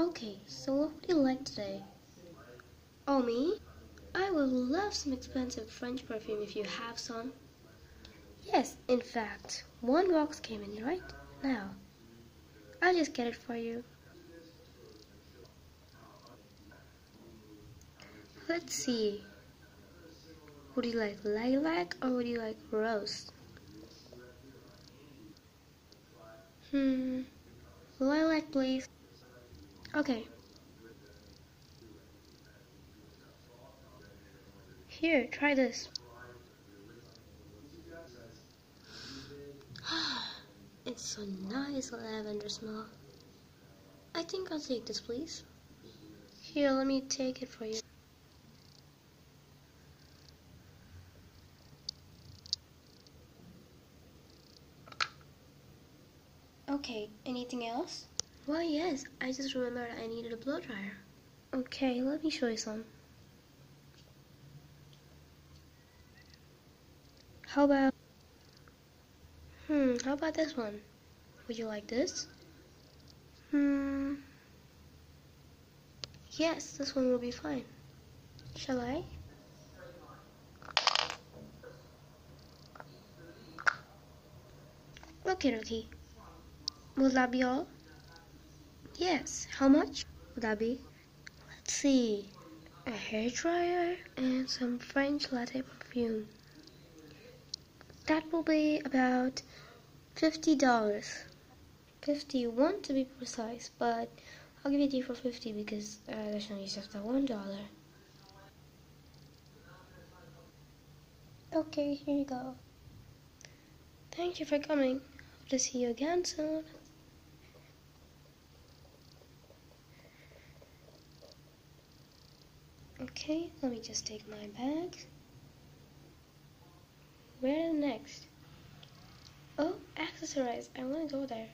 Okay, so what would you like today? Oh, me? I would love some expensive French perfume if you have some. Yes, in fact, one box came in right now. I'll just get it for you. Let's see. Would you like lilac or would you like rose? Lilac, please. Okay. Here, try this. It's so nice lavender smell. I think I'll take this, please. Here, let me take it for you. Okay, anything else? Why, yes, I just remembered I needed a blow dryer. Okay, let me show you some. How about... how about this one? Would you like this? Yes, this one will be fine. Shall I? Okay, okay. Will that be all? Yes. How much would that be? Let's see. A hair dryer and some French latte perfume. That will be about $50. 51 to be precise, but I'll give it to you for 50 because there's only just that $1. Okay, here you go. Thank you for coming. Hope to see you again soon. Okay, let me just take my bag. Where next? Oh, accessorize. I want to go there.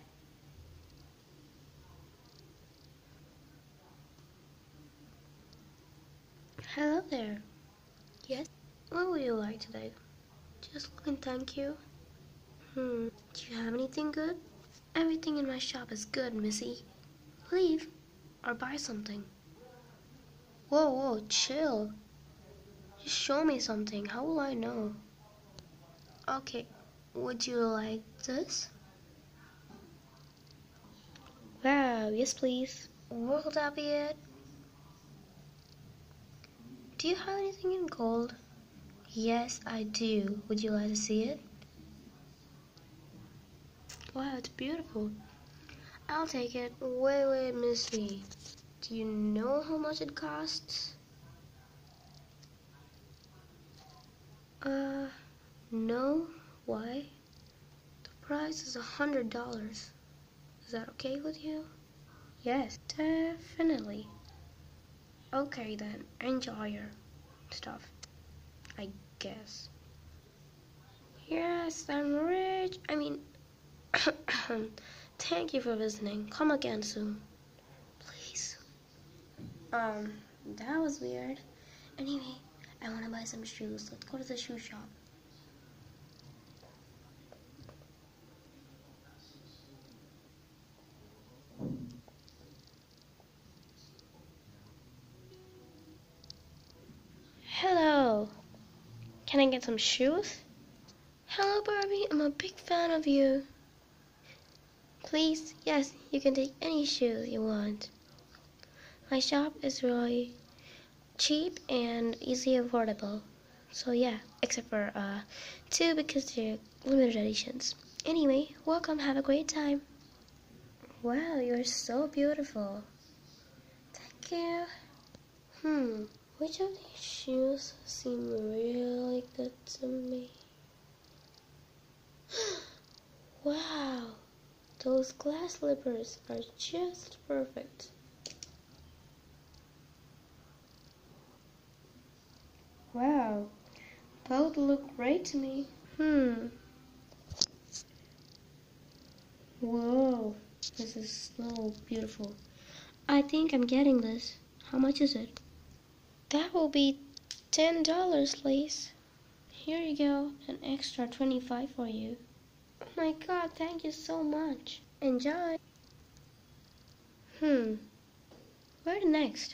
Hello there. Yes? What would you like today? Just looking, thank you. Do you have anything good? Everything in my shop is good, missy. Leave or buy something. Whoa, whoa, chill. Just show me something. How will I know? Okay, would you like this? Wow, yes please. Will that be it? Do you have anything in gold? Yes, I do. Would you like to see it? Wow, it's beautiful. I'll take it. Wait, missy. Do you know how much it costs? No. Why? The price is $100. Is that okay with you? Yes, definitely. Okay then, enjoy your stuff, I guess. Yes, I'm rich. Thank you for visiting. Come again soon. Please. That was weird. Anyway, I want to buy some shoes. Let's go to the shoe shop. Hello. Can I get some shoes? Hello, Barbie. I'm a big fan of you. Please, yes, you can take any shoe you want. My shop is really cheap and easy affordable. So yeah, except for 2 because they're limited editions. Anyway, welcome, have a great time. Wow, you're so beautiful. Thank you. Which of these shoes seem really good to me? Wow, those glass slippers are just perfect. Wow, both look great to me. Whoa, this is so beautiful. I think I'm getting this. How much is it? That will be $10, please. Here you go, an extra 25 for you. Oh my god, thank you so much. Enjoy. Where next?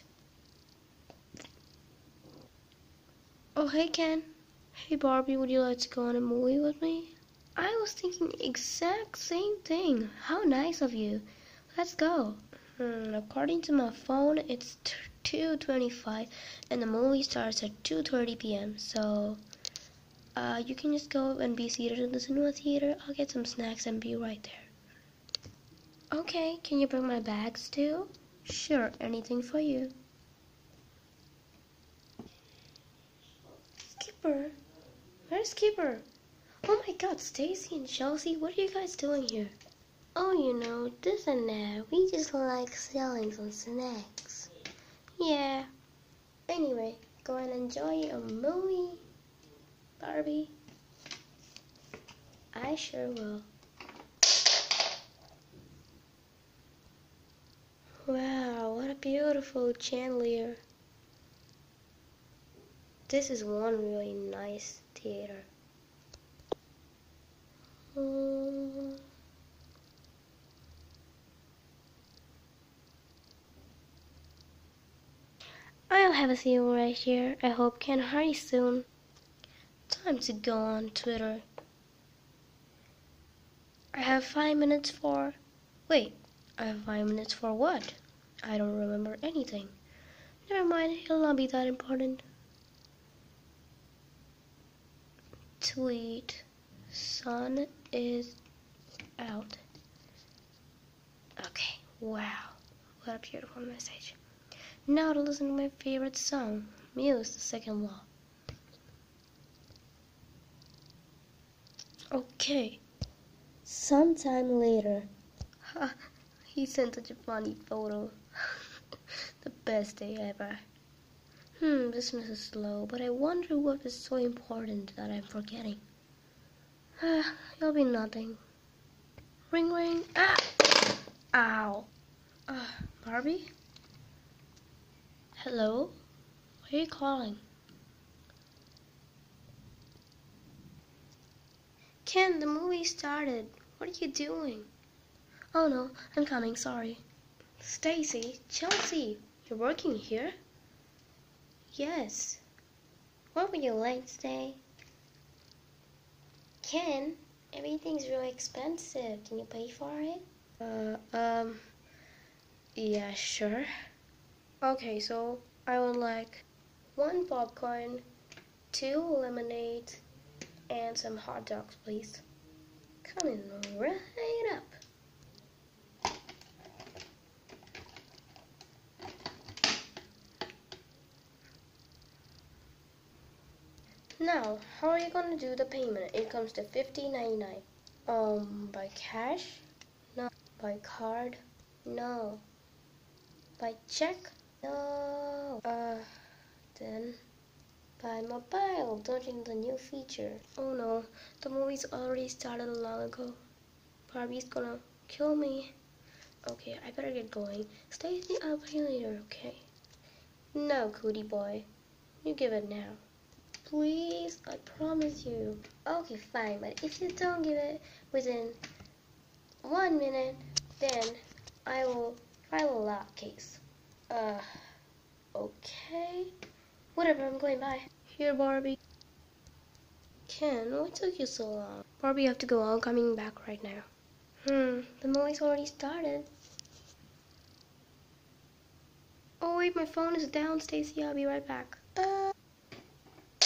Oh, hey Ken. Hey Barbie, would you like to go on a movie with me? I was thinking exact same thing. How nice of you. Let's go. According to my phone, it's 2:25 and the movie starts at 2:30 p.m. So, you can just go and be seated in the cinema theater. I'll get some snacks and be right there. Okay, can you bring my bags too? Sure, anything for you. Skipper? Where's Skipper? Oh my god, Stacy and Chelsea, what are you guys doing here? Oh, you know, this and that. We just like selling some snacks. Yeah. Anyway, go and enjoy a movie, Barbie. I sure will. Wow, what a beautiful chandelier. This is one really nice theater. I'll have a see you right here. I hope can hurry soon. Time to go on Twitter. I have 5 minutes for... Wait, I have 5 minutes for what? I don't remember anything. Never mind, it'll not be that important. Tweet. Sun is out. Okay, wow. What a beautiful message. Now to listen to my favorite song, Muse, The Second Law. Okay. Sometime later. Ha, he sent such a funny photo. The best day ever. Business is slow, but I wonder what is so important that I'm forgetting. It'll be nothing. Ring ring. Ah! Ow. Barbie? Hello? Why are you calling? Ken, the movie started. What are you doing? Oh no, I'm coming, sorry. Stacy, Chelsea, you're working here? Yes. What would you like today? Ken, everything's really expensive. Can you pay for it? Yeah, sure. Okay, so I would like 1 popcorn, 2 lemonade, and some hot dogs, please. Coming right up. Now, how are you gonna do the payment? It comes to $50.99. By cash? No. By card? No. By check? No. Then by mobile. Don't you know the new feature? Oh no, the movie's already started long ago. Barbie's gonna kill me. Okay, I better get going. Stacy, I'll pay later, okay? No, cootie boy. You give it now. Please, I promise you. Okay, fine, but if you don't give it within 1 minute, then I will file a law case. Okay. Whatever, I'm going by. Here, Barbie. Ken, what took you so long? Barbie, you have to go. I'm coming back right now. The movie's already started. Oh wait, my phone is down, Stacy. I'll be right back.